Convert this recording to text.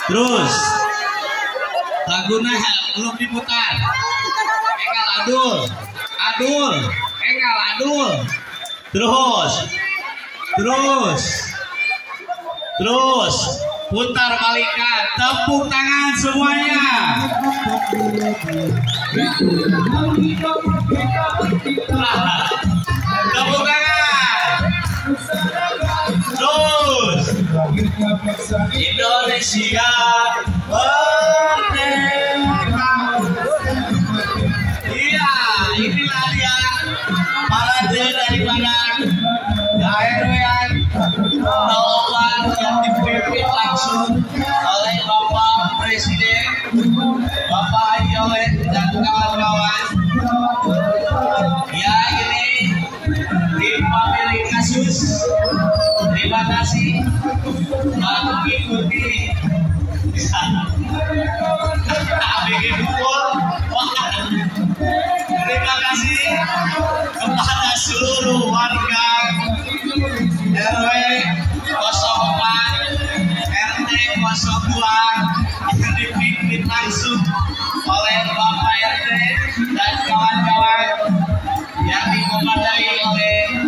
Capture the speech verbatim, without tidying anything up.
Terus laguna belum diputar. Enggal adul, adul, enggal adul. Terus, terus, terus putar balikan. Tepuk tangan semuanya. Tepuk tangan. Terus Indonesia merdeka. Iya, inilah dia parade daripada K R W-an nol empat yang dipimpin langsung oleh Bapak Presiden, Bapak Haji Oleh dan kawan-kawan. Ya, ini tim pemilik kasus. Terima kasih mengikuti A B G Dukul. Terima kasih kepada seluruh warga R W nol empat R T nol dua yang dipimpin langsung oleh Bapak R T dan kawan-kawan yang dikomandai oleh